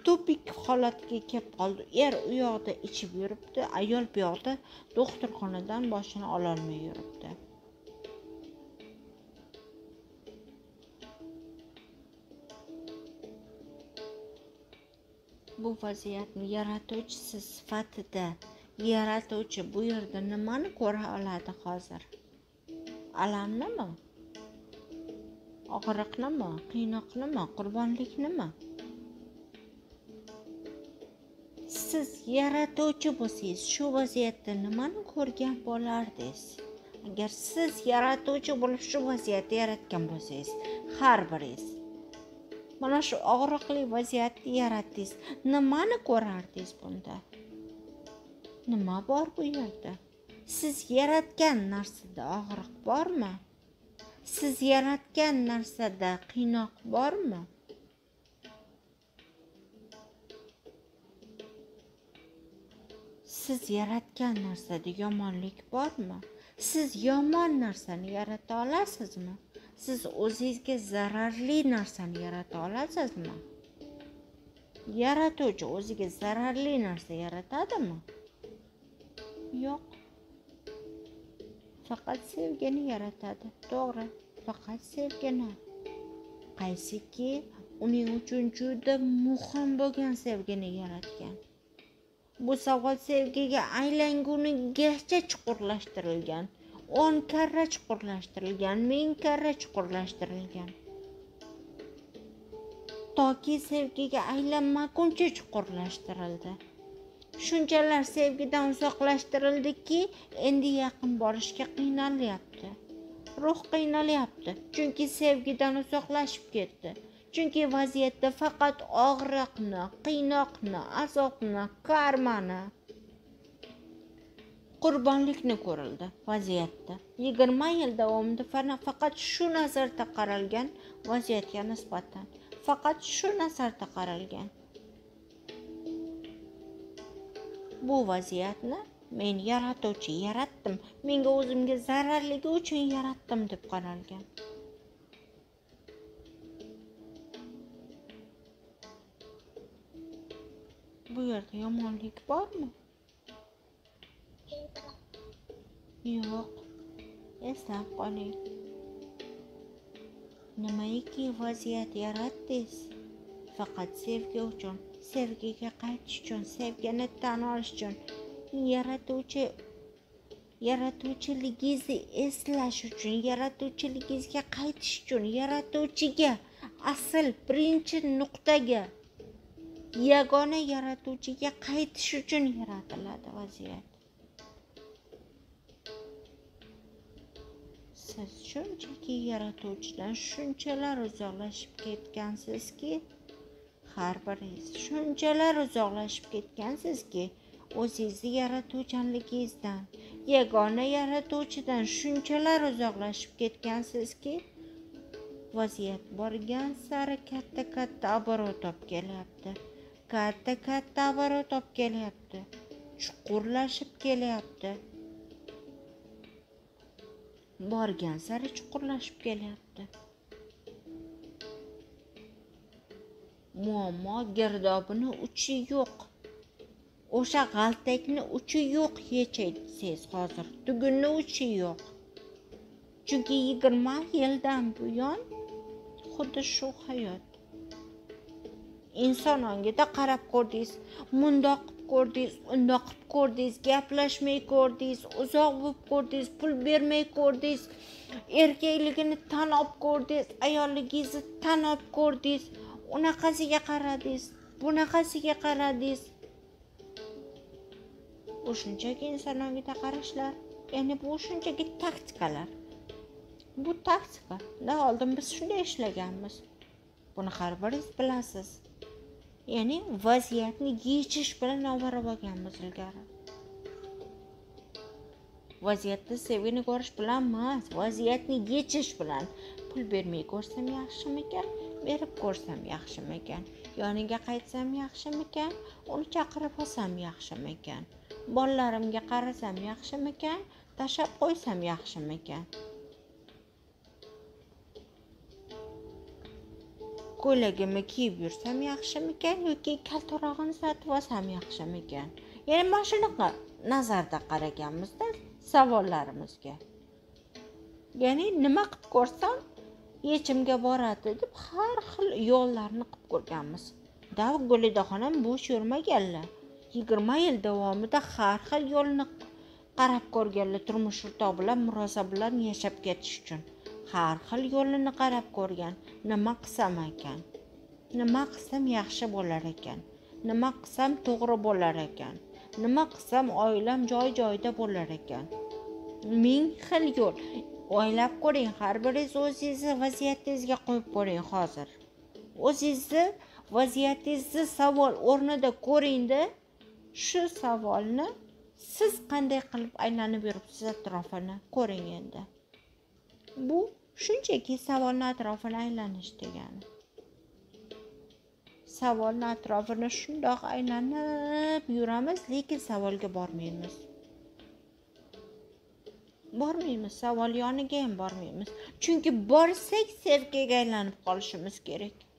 tupik holatiga kelib qoldi. Er u yoqda ichib yuribdi, ayol bu yoqda doktorxonadan boshini ololmay yuribdi. Bu vaziyatni yaratuvchisi sifatida yaratuvchi bu yerda nimani ko'ra oladi hozir? Alamnimi? Og'riqnimi? Qiynoqnimi? Qurbonliknimi? Siz yaratuvchi bo'lsangiz, shu vaziyatda nimani ko'rgan bo'lardingiz? Agar siz yaratuvchi bo'lib shu vaziyatni yaratgan bo'lsangiz, har biringiz mana shu og'riqli vaziyatni yaratdingiz, nimani ko'rardingiz bunda? Nima bor bu yerda? Siz yaratgan narsada og'riq bormi? Siz yaratgan narsada qiynoq bormi? Siz yaratgan narsada yomonlik bormi? Siz yomon narsani yarata olasizmi? Siz o'zingizga zararli narsani yarata olasizmi? Yaratuvchi o'ziga zararli narsa yaratadimi? Yo'q. Faqat sevgini yaratadi. To'g'ri, faqat sevgini. Qaysiki uning uchun juda muhim bo'lgan sevgini yaratgan. Bu savol sevgiga aylangunigacha chuqurlashtirilgan. 10 karra chuqurlashtirilgan, 1000 karra chuqurlashtirilgan. Toki sevgiga aylanmaguncha chuqurlashtirildi. Shunchalar sevgidan uzoqlashtirildiki, endi yaqin borishga qiynalyapti. Ruh qiynalyapti, chunki sevgidan uzoqlashib ketdi. Chunki vaziyatda faqat og'riqni, qiynoqni, azobni, karmani, qurbonlikni ko'rildi vaziyatda. 20 yil davomida faqat shu nazarda qaralgan vaziyatga nisbatan. Faqat shu nazarda qaralgan. Bu vaziyatni men yaratuvchi yaratdim, menga o'zimga zararligi uchun yaratdim deb qaralgan. Bu yerda yomonlik bormi? Yo'q. Eslab qoling. Nimaiki vaziyat yaratdingiz? Faqat sevgi uchun, sevgiga qaytish uchun, sevgini tan olish uchun, yaratuvchiligingizni eslash uchun, yaratuvchiligingizga qaytish uchun, yaratuvchiga, asl birinchi nuqtaga, yagona yaratuvchiga qaytish uchun yaratiladi vaziyat. Siz shunchaki yaratuvchidan shunchalar uzoqlashib ketgansizki, har biringiz shunchalar uzoqlashib ketgansizki, o'zingizni yaratuvchanligingizdan, yagona yaratuvchidan shunchalar uzoqlashib ketgansizki, vaziyat borgan sari katta oborot olib kelyapti. Katta oborot olib kelyapti. Chuqurlashib kelyapti. Borgan sari chuqurlashib kelyapti. Muammo girdobini uchi yo'q. O'sha g'altakni uchi yo'q yechaysiz hozir. Tugunni uchi yo'q. Chunki 20 yildan buyon xuddi shu hayot. Inson ongida qarab ko'rdingiz, mundoq qilib ko'rdingiz, undoq qilib ko'rdingiz, gaplashmay ko'rdingiz, uzoq bo'lib ko'rdingiz, pul bermay ko'rdingiz, erkakligini tan olib ko'rdingiz, ayolligingizni tan olib ko'rdingiz, unaqasiga qaradingiz, bunaqasiga qaradingiz. Bu shunchaki inson ongida qarashlar, ya'ni bu shunchaki taktikalar. Bu taktika. Oldin biz shunday ishlaganmiz. Buni har biringiz bilasiz. Ya'ni vaziyatni yechish bilan ovora bo'lganmiz ilgari. Vaziyatda sevgini ko'rish bilan emas, vaziyatni yechish bilan. Pul bermay ko'rsam yaxshimikan, berib ko'rsam yaxshimikan, yoniga qaytsam yaxshimikan, uni chaqirib olsam yaxshimikan, bolalarimga qarasam yaxshimikan, tashlab qo'ysam yaxshimikan. ko'ylagimni kiyib yursam yaxshimikan yoki kaltarog'ini sotib olsam yaxshimikan? Ya'ni mana shunaqa nazarda qaraganmizda savollarimizga. Ya'ni nima qilib ko'rsam yechimga boradi deb har xil yo'llarni qilib ko'rganmiz. Dav Gulidaxonam bo'sh yurmaganlar. 20 yil davomida har xil yo'lni qarab ko'rganlar turmush o'rtog'i bilan murosa bilan yashab ketish uchun. Har xil yo'lini qarab ko'rgan. Nima qilsam ekan? Nima qilsam yaxshi bo'lar ekan? Nima qilsam to'g'ri bo'lar ekan? Nima qilsam oilam joy-joyida bo'lar ekan? Ming xil yo'l. O'ylab ko'ring, har biringiz o'zingizni vaziyatingizga qo'yib ko'ring hozir. O'zingizni vaziyatingizni savol o'rnida ko'ring-da, shu savolni siz qanday qilib aylanib yuribsiz atrofini ko'ring endi. Bu shunchaki savolni atrofini aylanish degani. Savolni atrofini shundoq aylanib yuramiz, lekin savolga bormaymiz. Savol yoniga ham bormaymiz. Chunki borsak serkaga aylanib qolishimiz kerak.